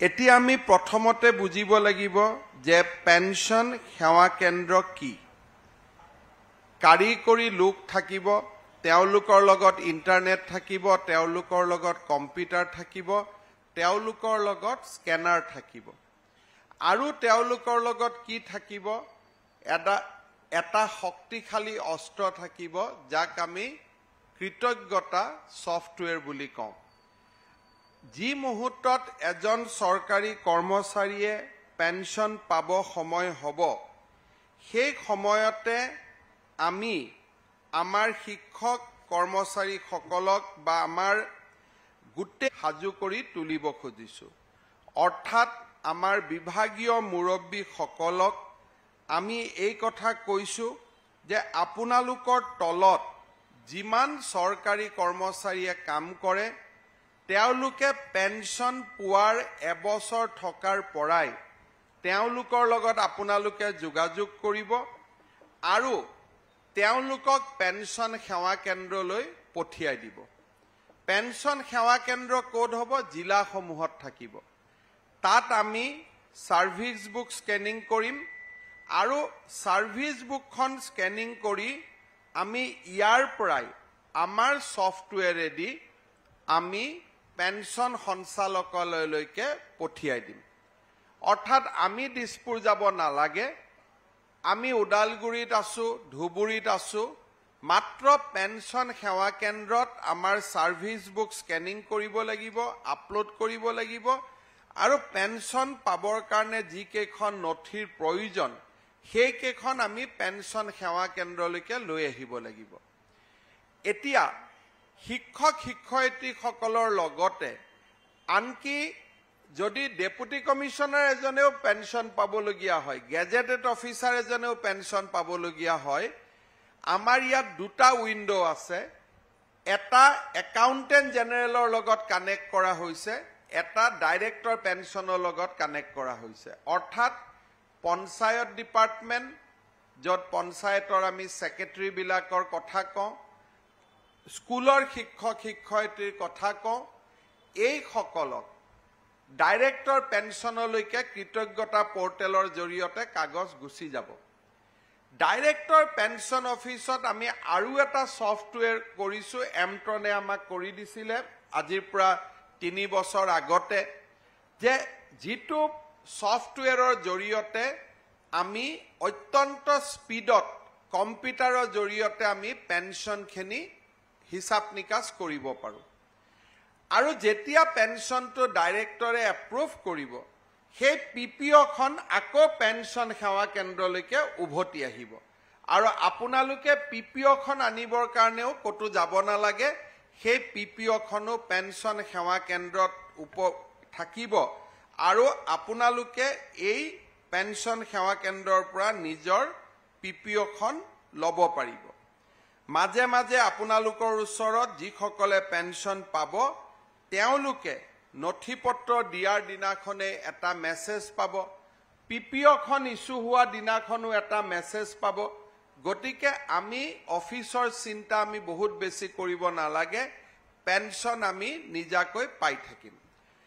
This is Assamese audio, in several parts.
এতিয়া আমি প্ৰথমতে বুজিব লাগিব যে পেনশন সেৱা কেন্দ্ৰ কি কাৰিকৰী লোক থাকিব তেওঁলোকৰ লগত ইন্টাৰনেট থাকিব তেওঁলোকৰ লগত কম্পিউটাৰ থাকিব তেওঁলোকৰ লগত স্কেনাৰ থাকিব আৰু তেওঁলোকৰ লগত কি থাকিব এটা শক্তিশালী অস্ত্ৰ থাকিব যাক আমি কৃতজ্ঞতা সফটওয়্যাৰ বুলি কওঁ যি মুহূৰ্তত এজন চৰকাৰী কৰ্মচাৰীয়ে পেনশন পাব সময় হ'ব সেই সময়তে আমি আমাৰ শিক্ষক কৰ্মচাৰী সকলক বা আমাৰ গুটে হাজু কৰি তুলিব খুজিছো অৰ্থাৎ আমাৰ বিভাগীয় মুৰব্বী সকলক আমি এই কথা কৈছো যে আপোনালোকৰ তলত যিমান চৰকাৰী কৰ্মচাৰীয়ে কাম কৰে তেওঁলোকে পেনশন পোৱাৰ এবছৰ থকাৰ পৰাই তেওঁলোকৰ লগত আপোনালোকে যোগাযোগ কৰিব আৰু তেওঁলোকক পেনশন সেৱা কেন্দ্ৰলৈ পঠিয়াই দিব পেনশন সেৱা কেন্দ্ৰ কোড হ'ব জিলাসমূহত থাকিব তাত আমি সাৰ্ভিস বুক স্কেনিং কৰিম আৰু সাৰ্ভিস বুকখন স্কেনিং কৰি আমি ইয়াৰ পৰাই আমাৰ সফটওয়্যাৰেদি আমি পেনশন সঞ্চালকালয়লৈকে পঠিয়াই দিম অৰ্থাৎ আমি দিছপুৰ যাব নালাগে আমি উদালগুৰিত আছো ধুবুৰীত আছো মাত্ৰ পেনশন সেৱা কেন্দ্ৰত আমাৰ সাৰ্ভিস বুক স্কেনিং কৰিব লাগিব আপলোড কৰিব লাগিব আৰু পেনশন পাবৰ কাৰণে যি কেইখন নথিৰ প্ৰয়োজন সেই কেইখন আমি পেনশন সেৱা কেন্দ্ৰলৈকে লৈ আহিব লাগিব এতিয়া শিক্ষক শিক্ষয়িত্ৰীসকলৰ লগতে আনকি যদি ডেপুটি কমিশনাৰ এজনেও পেনশন পাবলগীয়া হয় গেজেটেড অফিচাৰ এজনেও পেনশন পাবলগীয়া হয় আমাৰ ইয়াত দুটা উইন্ডো আছে এটা একাউন্টেন্ট জেনেৰেলৰ লগত কানেক্ট কৰা হৈছে এটা ডাইৰেক্টৰ পেনশনৰ লগত কানেক্ট কৰা হৈছে অৰ্থাৎ পঞ্চায়ত ডিপাৰ্টমেন্ট যত পঞ্চায়তৰ আমি সেক্ৰেটাৰী বিলাকৰ কথা কওঁ স্কুলৰ শিক্ষক শিক্ষয়িত্ৰীৰ কথা কওঁ এই সকলক ডাইৰেক্টৰ পেনশনলৈকে কৃতজ্ঞতা পোৰ্টেলৰ জৰিয়তে কাগজ গুছি যাব ডাইৰেক্টৰ পেনশন অফিসত আমি আৰু এটা সফটওয়্যাৰ কৰিছো এমট্ৰনে আমাক কৰি দিছিলে আজিৰ পৰা 3 বছৰ আগতে যে যিটো সফটওয়্যাৰৰ জৰিয়তে আমি অত্যন্ত স্পিডত কম্পিউটাৰৰ জৰিয়তে আমি পেনশনখিনি হিসাব নিকাচ কৰিব পাৰো আৰু যেতিয়া পেনশনটো ডাইৰেক্টৰে এপ্ৰুভ কৰিব সেই পিপিঅখন আকৌ পেনশন সেৱা কেন্দ্ৰলৈকে উভতি আহিব আৰু আপোনালোকে পিপিঅখন আনিবৰ কাৰণেও কতো যাব নালাগে সেই পিপিঅখনো পেনশন সেৱা কেন্দ্ৰত থাকিব আৰু আপোনালোকে এই পেনশন সেৱা কেন্দ্ৰৰ পৰা নিজৰ পিপিঅখন ল'ব পাৰিব মাজে মাজে আপোনালোকৰ ওচৰত যিসকলে পেনশন পাব তেওঁলোকে নথিপত্ৰ দিয়াৰ দিনাখনে এটা মেছেজ পাব পিপিঅখন ইস্যু হোৱা দিনাখনো এটা মেছেজ পাব গতিকে আমি অফিচৰ চিন্তা আমি বহুত বেছি কৰিব নালাগে পেনশন আমি নিজাকৈ পাই থাকিম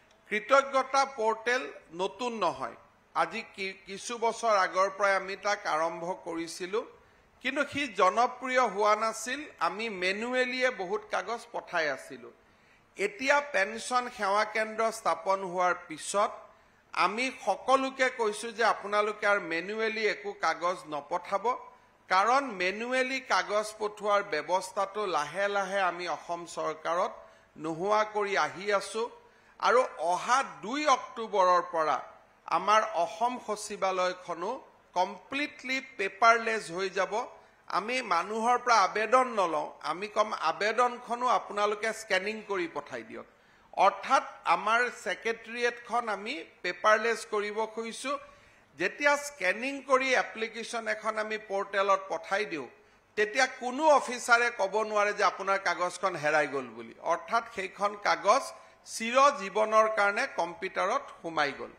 কৃতজ্ঞতা পোৰ্টেল নতুন নহয় আজি কিছু বছৰ আগৰ পৰা আমি তাক আৰম্ভ কৰিছিলো কিন্তু হি জনপ্ৰিয় হোৱা নাছিল আমি মেনুৱেলিয়ে বহুত কাগজ পঠাই আছিলো এতিয়া পেনশন সেৱা কেন্দ্ৰ স্থাপন হোৱাৰ পিছত আমি সকলোকে কৈছো যে আপোনালোকে আৰু মেনুৱেলি একো কাগজ নপঠাব কাৰণ মেনুৱেলি কাগজ পঠোৱাৰ ব্যৱস্থাটো লাহে লাহে আমি অসম চৰকাৰত নোহোৱা কৰি আহি আছো আৰু অহা 2 অক্টোবৰৰ পৰা আমাৰ অসম সচিবালয়খনো কমপ্লিটলি পেপাৰলেছ হৈ যাব আমি মানুহৰ পৰা আবেদন নলওঁ আমি কম আবেদনখনো আপোনালোকে স্কেনিং কৰি পঠাই দিয়ক অৰ্থাৎ আমাৰ সেক্ৰেটাৰিয়েটখন আমি পেপাৰলেছ কৰিব খুজিছো যেতিয়া স্কেনিং কৰি এপ্লিকেশন এখন আমি পোৰ্টেলত পঠাই দিও তেতিয়া কোনো অফিচাৰে ক'ব নোৱাৰে যে আপোনাৰ কাগজখন হেৰাই গ'ল বুলি অৰ্থাৎ সেইখন কাগজ চিৰ জীৱনৰ কাৰণে কম্পিউটাৰত সোমাই গ'ল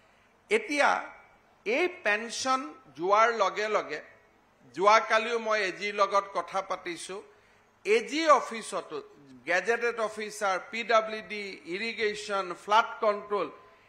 এতিয়া এই পেনশন যোৱাৰ লগে লগে যোৱাকালিও মই এজিৰ লগত কথা পাতিছো এজি অফিসত gazetted officer PWD irrigation flood control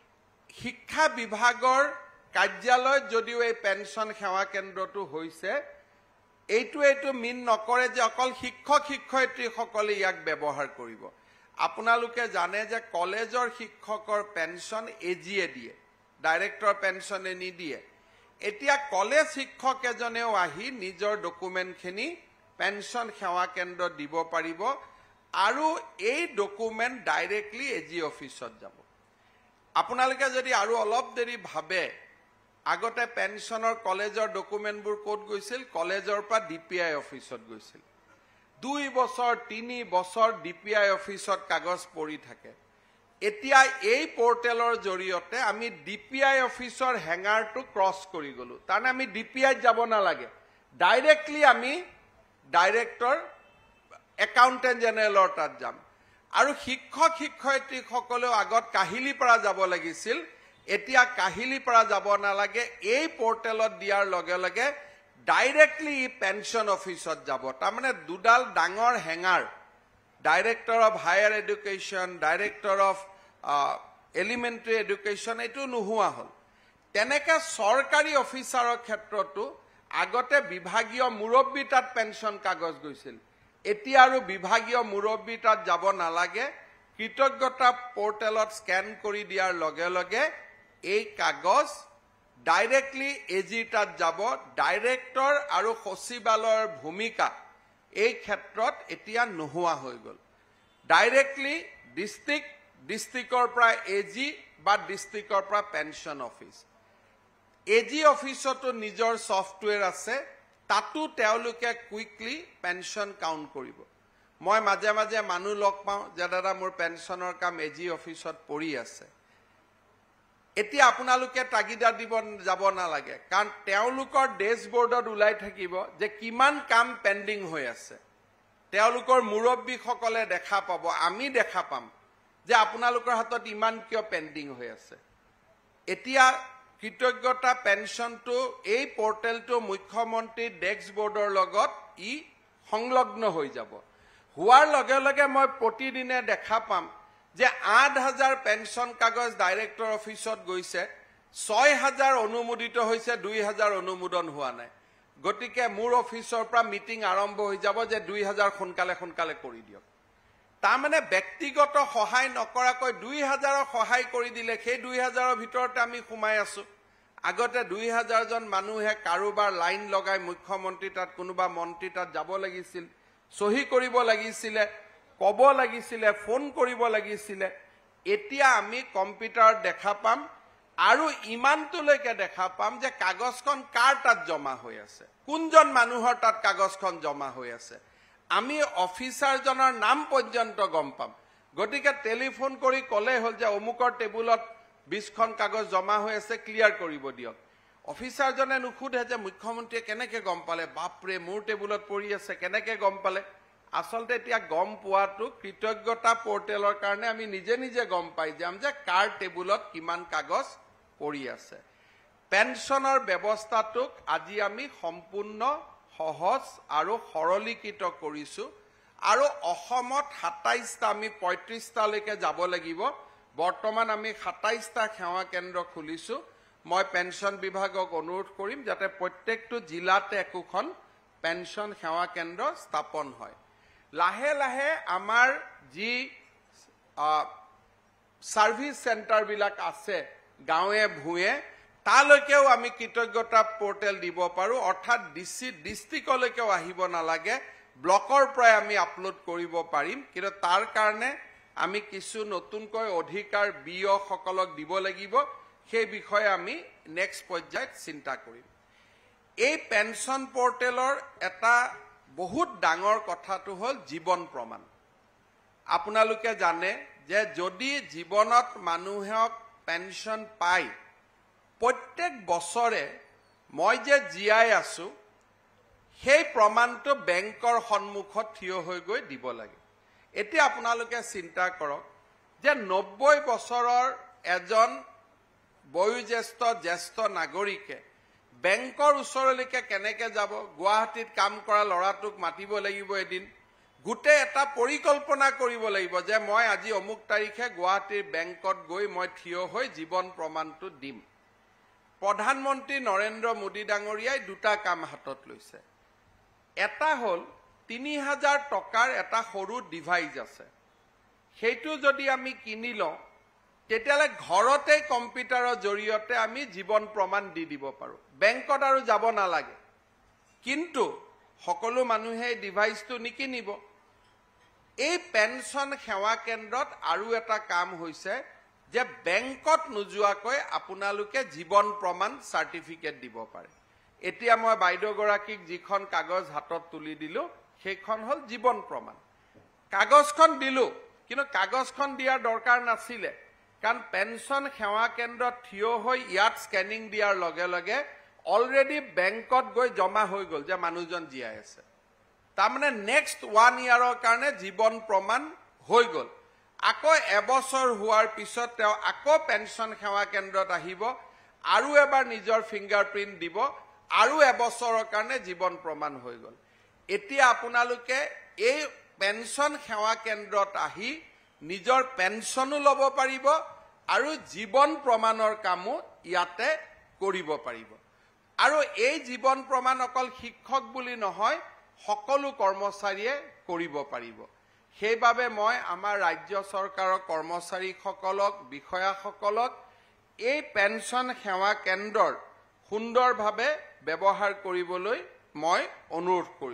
শিক্ষা বিভাগৰ কাৰ্যালয়ত যদিও এই পেঞ্চন সেৱা কেন্দ্ৰটো হৈছে এইটো মিন নকৰে যে অকল শিক্ষক শিক্ষয়িত্ৰীসকলে ইয়াক ব্যৱহাৰ কৰিব আপোনালোকে জানে যে কলেজৰ শিক্ষকৰ পেঞ্চন এজিয়ে দিয়ে ডাইৰেক্টৰ পেঞ্চনে নিদিয়ে এতিয়া কলেজ শিক্ষক এজনেও আহি নিজৰ ডকুমেণ্টখিনি পেঞ্চন সেৱা কেন্দ্ৰত দিব পাৰিব আৰু এই ডকুমেণ্ট ডাইৰেক্টলি এজি অফিচত যাব আপোনালোকে যদি আৰু অলপ দেৰি ভাবে আগতে পেঞ্চনৰ কলেজৰ ডকুমেণ্টবোৰ ক'ত গৈছিল কলেজৰ পৰা ডিপিআই অফিচত গৈছিল 2 বছৰ 3 বছৰ ডিপিআই অফিচত কাগজ পৰি থাকে এতিয়া এই পোৰ্টেলৰ জৰিয়তে আমি ডিপিআই অফিচৰ হেঙাৰটো ক্ৰছ কৰি গলো তাৰনে আমি ডিপিআইত যাব নালাগে ডাইৰেক্টলি আমি ডাইৰেক্টৰ একাউণ্টেণ্ট জেনেৰেলৰ তাত যাম আৰু শিক্ষক শিক্ষয়িত্ৰীসকলেও আগত কাহিলীপাৰা যাব লাগিছিল এতিয়া কাহিলীপাৰা যাব নালাগে এই পোৰ্টেলত দিয়াৰ লগে লগে ডাইৰেক্টলি পেঞ্চন অফিচত যাব তাৰমানে দুডাল ডাঙৰ হেঙাৰ director of higher education director of elementary education এইটো নোহোৱা হ'ল তেনেকে চৰকাৰী অফিচাৰৰ ক্ষেত্ৰতো আগতে বিভাগীয় মুৰব্বী তাত পেঞ্চন কাগজ গৈছিল এতিয়া আৰু বিভাগীয় মুৰব্বী তাত যাব নালাগে কৃতজ্ঞতা পোৰ্টেলত স্কেন কৰি দিয়াৰ লগে লগে এই কাগজ ডাইৰেক্টলি এজি তাত যাব ডাইৰেক্টৰ আৰু সচিবালয়ৰ ভূমিকা এই ক্ষেত্ৰত এতিয়া নোহোৱা হৈ গ'ল ডাইৰেক্টলি ডিষ্ট্ৰিক্টৰ পৰা এজি বা ডিষ্ট্ৰিক্টৰ পৰা পেঞ্চন অফিচ এজি অফিচতো নিজৰ সফটৱেৰ আছে তাতো তেওঁলোকে কুইকলি পেঞ্চন কাউণ্ট কৰিব মই মাজে মাজে মানুহ লগ পাওঁ যে দাদা মোৰ পেঞ্চনৰ কাম এজি অফিচত পৰি আছে এতিয়া আপোনালোকে তাগিদা দিব যাব নালাগে কাৰণ তেওঁলোকৰ ডেশবোৰ্ডত ওলাই থাকিব যে কিমান কাম পেণ্ডিং হৈ আছে তেওঁলোকৰ মুৰব্বীসকলে দেখা পাব আমি দেখা পাম যে আপোনালোকৰ হাতত ইমান কিয় পেণ্ডিং হৈ আছে এতিয়া কৃতজ্ঞতা পেঞ্চনটো এই পোৰ্টেলটো মুখ্যমন্ত্ৰী ডেস্কবোৰ্ডৰ লগত ই সংলগ্ন হৈ যাব হোৱাৰ লগে লগে মই প্ৰতিদিনে দেখা পাম যে ৮,০০০ পেঞ্চন কাগজ ডাইৰেক্টৰ অফিচত গৈছে ৬,০০০ অনুমোদিত হৈছে ২,০০০ অনুমোদন হোৱা নাই গতিকে মোৰ অফিচৰ পৰা মিটিং আৰম্ভ হৈ যাব যে ২,০০০ সোনকালে কৰি দিয়ক তাৰমানে ব্যক্তিগত সহায় নকৰাকৈ ২,০০০ সহায় কৰি দিলে সেই ২,০০০ৰ ভিতৰতে আমি সোমাই আছো আগতে ২,০০০ জন মানুহে কাৰোবাৰ লাইন লগাই মুখ্যমন্ত্ৰী তাত কোনোবা মন্ত্ৰী তাত যাব লাগিছিল সহি কৰিব লাগিছিলে কব লাগিছিলে ফোন কৰিব লাগিছিলে এতিয়া আমি কম্পিউটাৰত দেখা পাম আৰু ইমানটোলৈকে দেখা পাম যে কাগজখন কাৰ তাত জমা হৈ আছে কোনজন মানুহৰ তাত কাগজখন জমা হৈ আছে আমি অফিচাৰজনৰ নাম পৰ্যন্ত গম পাম গতিকে টেলিফোন কৰি কলে হল যে অমুকৰ টেবুলত 20খন কাগজ জমা হৈ আছে ক্লিয়াৰ কৰিব দিয়ক অফিচাৰজনে নুখুধে যে মুখ্যমন্ত্ৰীয়ে কেনেকে গম পালে বাপৰে মোৰ টেবুলত পৰি আছে কেনেকে গম পালে আসলতে এতিয়া গম পোৱাটো কৃতজ্ঞতা পোৰ্টেলৰ কাৰণে আমি নিজে নিজে গম পাই যাম যে কাৰ টেবুলত কিমান কাগজ পৰি আছে পেঞ্চনৰ ব্যৱস্থাটোক আজি আমি সম্পূৰ্ণ সহজ আৰু সৰলীকৃত কৰিছো আৰু অসমত ২৭টা আমি ৩৫টা লৈকে যাব লাগিব বৰ্তমান আমি ২৭টা সেৱা কেন্দ্ৰ খুলিছো মই পেঞ্চন বিভাগক অনুৰোধ কৰিম যাতে প্ৰত্যেকটো জিলাতে একোখন পেঞ্চন সেৱা কেন্দ্ৰ স্থাপন হয় লাহে লাহে আমাৰ যি সাৰ্ভিস সেন্টাৰ বিলাক আছে গাঁৱে ভূঞে তালৈকেও আমি কৃতজ্ঞতা পোৰ্টেল দিব পাৰো অৰ্থাৎ ডিস্ট্ৰিক্টলৈকেও আহিব নালাগে ব্লকৰ পৰা আমি আপলোড কৰিব পাৰিম কিন্তু তাৰ কাৰণে আমি কিছু নতুনকৈ অধিকাৰ বিঅ সকলক দিব লাগিব সেই বিষয়ে আমি নেক্সট পৰ্যায়ত চিন্তা কৰিম এই পেঞ্চন পোৰ্টেলৰ এটা বহুত ডাঙৰ কথাটো হল জীৱন প্ৰমাণ আপোনালোকে জানে যে যদি জীৱনত মানুহক পেঞ্চন পায় প্ৰত্যেক বছৰে মই যে জীয়াই আছো সেই প্ৰমাণটো বেংকৰ সন্মুখত থিয় হৈ গৈ দিব লাগে এতিয়া আপোনালোকে চিন্তা কৰক যে 90 বছৰৰ এজন বয়োজ্যেষ্ঠ নাগৰিকে বেংকৰ ওচৰলৈকে কেনেকে যাব গুৱাহাটীত কাম কৰা লৰাটোক মাতিব লাগিব এদিন গোটে এটা পৰিকল্পনা কৰিব লাগিব যে মই আজি অমুক তাৰিখে গুৱাহাটীৰ বেংকত গৈ মই থিয় হৈ জীৱন প্ৰমাণটো দিম। প্ৰধানমন্ত্ৰী নৰেন্দ্ৰ মোদী ডাঙৰীয়াই দুটা কাম হাতত লৈছে। এটা হ'ল ৩,০০০ টকাৰ এটা সৰু ডিভাইচ আছে, সেইটো যদি আমি কিনি লওঁ তেতিয়ালে ঘৰতে কম্পিউটাৰৰ জৰিয়তে আমি জীৱন প্ৰমাণ দি দিব পাৰোঁ, বেংকত আৰু যাব নালাগে। কিন্তু সকলো মানুহে এই ডিভাইচটো নিকিনিব। এই পেঞ্চন সেৱা কেন্দ্ৰত আৰু এটা কাম হৈছে যে বেংকত নোযোৱাকৈ আপোনালোকে জীৱন প্ৰমাণ চাৰ্টিফিকেট দিব পাৰে। এতিয়া মই বাইদেউগৰাকীক যিখন কাগজ হাতত তুলি দিলোঁ সেইখন হ'ল জীৱন প্ৰমাণ। কাগজখন দিলোঁ, কিন্তু কাগজখন দিয়াৰ দৰকাৰ নাছিলে, কাৰণ পেঞ্চন সেৱা কেন্দ্ৰত থিয় হৈ ইয়াত স্কেনিং দিয়াৰ লগে লগে অলৰেডি বেংকত গৈ জমা হৈ গ'ল যে মানুহজন জীয়াই আছে। তাৰমানে নেক্সট 1 ইয়াৰৰ কাৰণে জীৱন প্ৰমাণ হৈ গ'ল। আকৌ এবছৰ হোৱাৰ পিছত তেওঁ আকৌ পেঞ্চন সেৱা কেন্দ্ৰত আহিব, আৰু এবাৰ নিজৰ ফিংগাৰপ্ৰিণ্ট দিব, আৰু এবছৰৰ কাৰণে জীৱন প্ৰমাণ হৈ গ'ল। এতিয়া আপোনালোকে এই পেঞ্চন সেৱা কেন্দ্ৰত আহি নিজৰ পেঞ্চনো ল'ব পাৰিব আৰু জীৱন প্ৰমাণৰ কামো ইয়াতে কৰিব পাৰিব। আৰু এই জীৱন প্ৰমাণ অকল শিক্ষক বুলি নহয়, সকলো কৰ্মচাৰীয়ে কৰিব পাৰিব। সেইবাবে মই আমাৰ ৰাজ্য চৰকাৰৰ কৰ্মচাৰীসকলক, বিষয়াসকলক এই পেঞ্চন সেৱা কেন্দ্ৰৰ সুন্দৰভাৱে ব্যৱহাৰ কৰিবলৈ মই অনুৰোধ কৰিছোঁ।